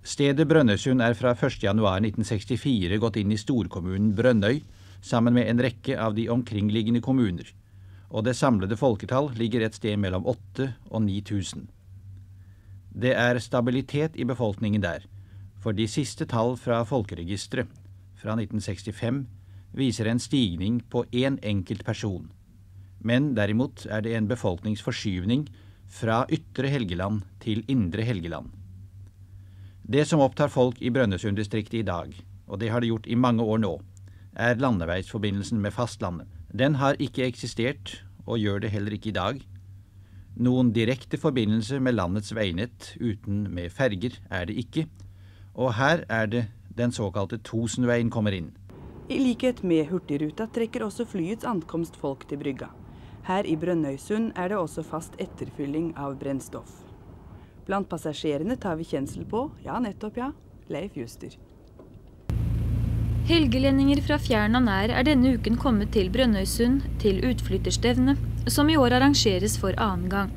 Stedet Brønnøysund fra 1. januar 1964 gått inn i storkommunen Brønnøy, sammen med en rekke av de omkringliggende kommuner, og det samlede folketall ligger et sted mellom 8 og 9000. Det stabilitet i befolkningen der, for de siste tall fra folkeregistret fra 1965 viser en stigning på en enkelt person. Men derimot det en befolkningsforskyvning fra ytre Helgeland til indre Helgeland. Det som opptar folk i Brønnøysunddistriktet i dag, og det har det gjort i mange år nå, landeveisforbindelsen med fastlandet. Den har ikke eksistert, og gjør det heller ikke i dag. Noen direkte forbindelse med landets veinett uten med ferger det ikke, og her det den såkalte Tosenveien kommer inn. I likhet med Hurtigruta trekker også flyets ankomst folk til brygga. Her i Brønnøysund det også fast etterfylling av brennstoff. Blant passasjerene tar vi kjensel på, nettopp Leif Juster. Helgelendinger fra fjern og nær denne uken kommet til Brønnøysund til utflytterstevne, som i år arrangeres for annen gang.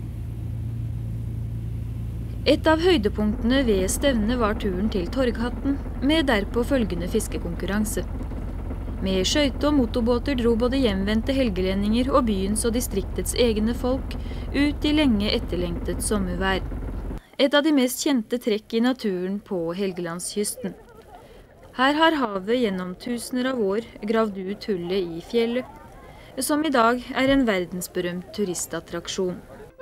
Et av høydepunktene ved stevnet var turen til Torghatten, med derpå følgende fiskekonkurranse. Med skøyte og motorbåter dro både hjemvendte helgelendinger og byens og distriktets egne folk ut i lenge etterlengtet sommervær. Et av de mest kjente trekk i naturen på Helgelandskysten. Her har havet gjennom tusener av år gravd ut hullet i fjellet, som i dag en verdensberømt turistattraksjon.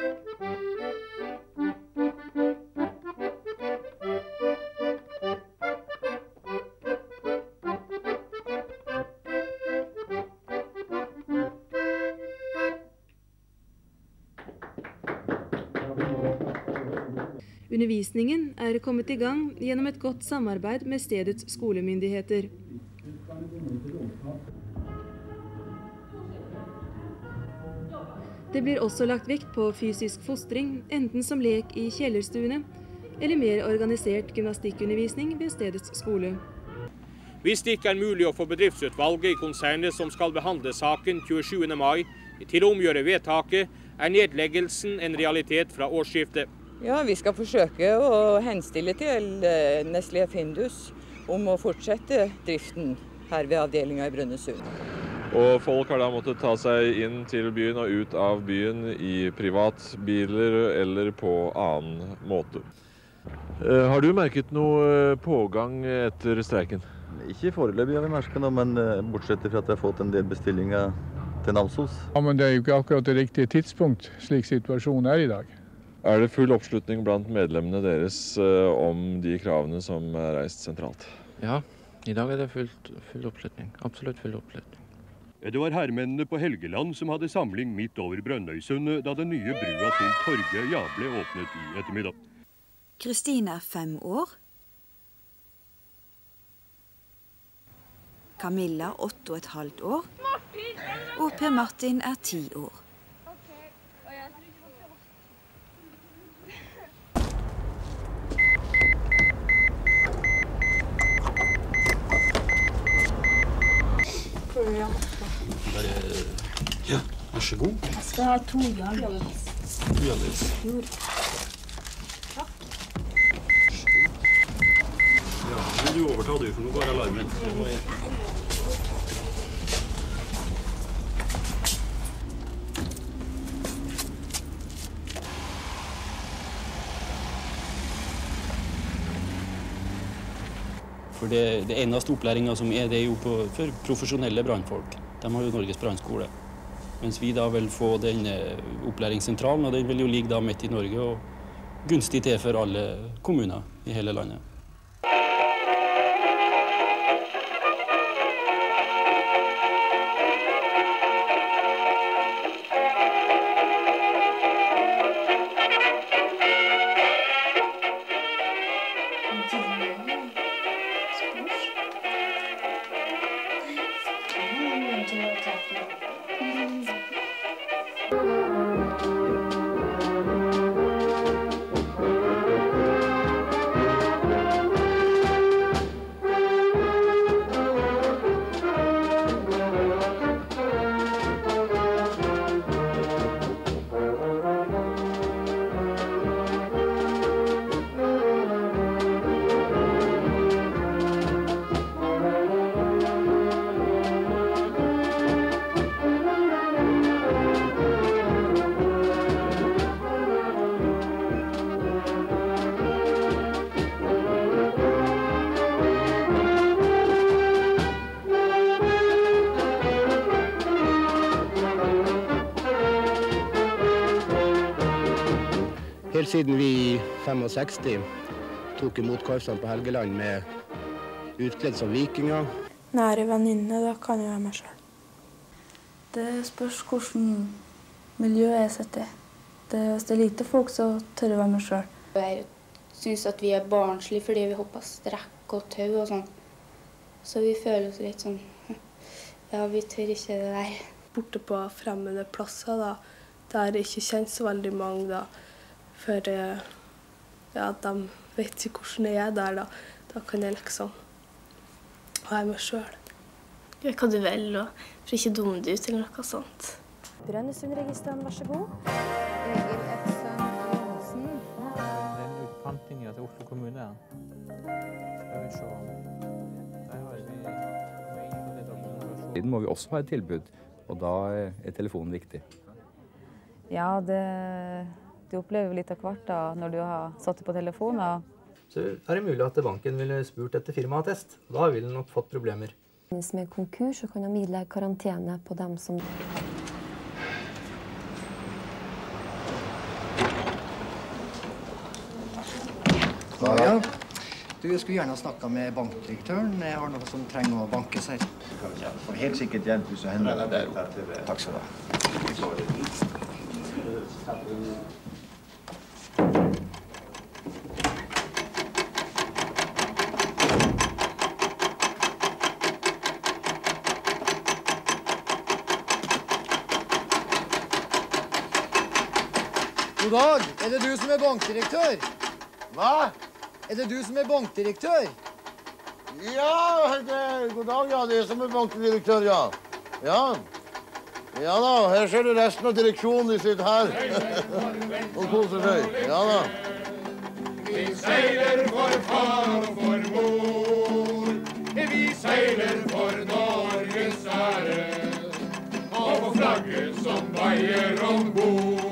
Undervisningen kommet i gang gjennom et godt samarbeid med stedets skolemyndigheter. Det blir også lagt vekt på fysisk fostring, enten som lek i kjellerstuene, eller mer organisert gymnastikkundervisning ved stedets skole. Hvis det ikke mulig å få bedriftsutvalget i konsernet som skal behandle saken 27. mai til å omgjøre vedtaket, nedleggelsen en realitet fra årsskiftet. Ja, vi skal forsøke å henstille til Nestlé Findus om å fortsette driften her ved avdelingen i Brønnøysund. Og folk har da måttet ta seg inn til byen og ut av byen i privatbiler eller på annen måte. Har du merket noe pågang etter streiken? Ikke foreløpig har vi merket noe, men bortsett fra at vi har fått en del bestillinger til Namsos. Ja, men det jo ikke akkurat det riktige tidspunkt, slik situasjonen i dag. Det full oppslutning blant medlemmene deres om de kravene som reist sentralt? Ja, i dag det full oppslutning. Absolutt full oppslutning. Det var herrmennene på Helgeland som hadde samling midt over Brønnøysund da den nye brua til Torgøya ble åpnet i ettermiddag. Kristine 5 år. Camilla 8,5 år. Og Per Martin 10 år. Ja, vær så god. Jeg skal ha 2 Jarlis. 2 Jarlis. Takk. Ja, men du overtar du, for nå går alarmen. For det eneste opplæringen som det jo for profesjonelle brannfolk. De har jo Norges brannskole. Mens vi da vil få den opplæringssentralen, og den vil jo ligge da midt i Norge og gunstig til for alle kommuner i hele landet. helt siden vi i 65 tok imot korpsene på Helgeland med utkledd som vikinger. Nære venninne, da kan jeg være meg selv. Det spørs hvordan miljøet jeg sitter i. Hvis det er lite folk, så tør jeg være meg selv. Jeg synes at vi er barnslige fordi vi hopper strekk og tau og sånn. Så vi føler oss litt sånn, ja, vi tør ikke det der. Borte på fremmede plasser, da, der jeg ikke kjenner så veldig mange, da. For ja, de vet ikke hvordan jeg er der, da. Da kan jeg liksom være meg selv. Gjør hva du vil, og for ikke dumme deg ut eller noe sånt. Brønnøysundregistrene, vær så god. Egil Epsen Johnsen. Den utpantingen til Oslo kommune. Skal vi se. Siden må vi også ha et tilbud, og da er telefonen viktig. Ja, du opplever litt av hvert da, når du har satt det på telefonen. Så er det mulig at banken ville spurt etter firmaattest. Da ville den nok fått problemer. Hvis med konkurs så kan de ilegge karantene på dem som... Ja. Du, jeg skulle gjerne snakke med bankdirektøren. Jeg har noe som trenger å bankes her. For helt sikkert hjelp hvis du hender deg der. Takk skal du ha. God dag, er det du som er bankdirektør? Hva? Er det du som er bankdirektør? Ja, god dag, ja, det er som er bankdirektør, ja. Ja da, her ser du resten av direksjonen, de sitter her. Og koser seg, ja da. Vi seiler for far og for mor, vi seiler for Norges ære, og for flagget som veier ombord.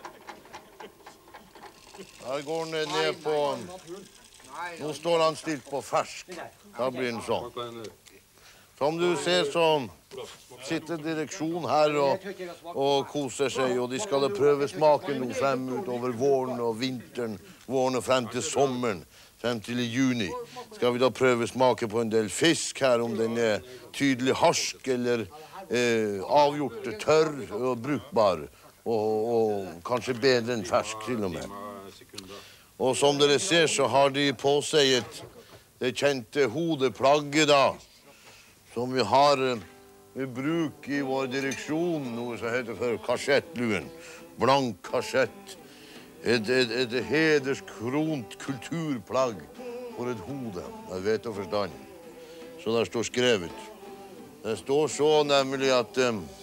Her går han ned på... Nå står han stilt på fersk. Da blir den sånn. Som du ser, så sitter direksjonen her og koser seg, og de skal prøve smaken nå frem utover våren og vinteren, våren og frem til sommeren, frem til i juni. Skal vi da prøve smake på en del fisk her, om den er tydelig harsk eller avgjort tørr og brukbar, og kanskje bedre enn fersk til og med. Og som dere ser, så har de på seg det kjente hodeplagget da, som vi har i bruk i vår direksjon, noe som heter for kasjettluen. Blank kasjett. Et hederskront kulturplagg for et hode. Jeg vet og forstand. Så der står skrevet. Det står så nemlig at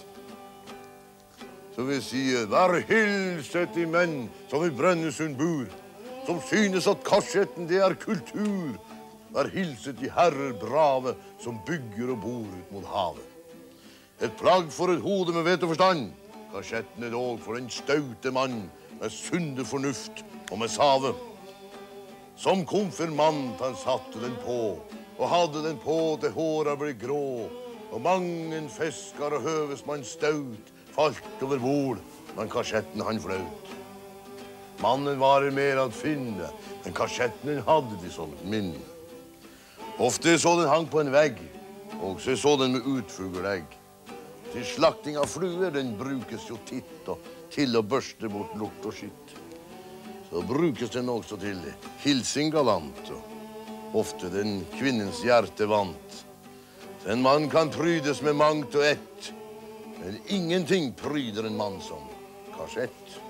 så vi sier, vær hilset de menn som i Brønnøysund bor, som synes at kasjetten det er kultur. Vær hilset de herrer brave som bygger og bor ut mot havet. Et plagg for et hode med vet og forstand. Kasjetten er dog for en staute mann med sunde fornuft og med save. Som konfirmant han satte den på, og hadde den på til håra ble grå, og mange en fiskar og høvesmann staut falt over bord, men kasjetten han flaut. Mannen var mer at finne, men kasjetten hadde de som et minne. Ofte så den hang på en vegg, og så den med utfuglegg. Til slakting av fluer den brukes jo titt, og til å børste bort lukt og skitt. Så brukes den også til hilsing galant, og ofte den kvinnens hjerte vant. En mann kan prydes med mangt og ett, men ingenting pryder en mann som kasjett.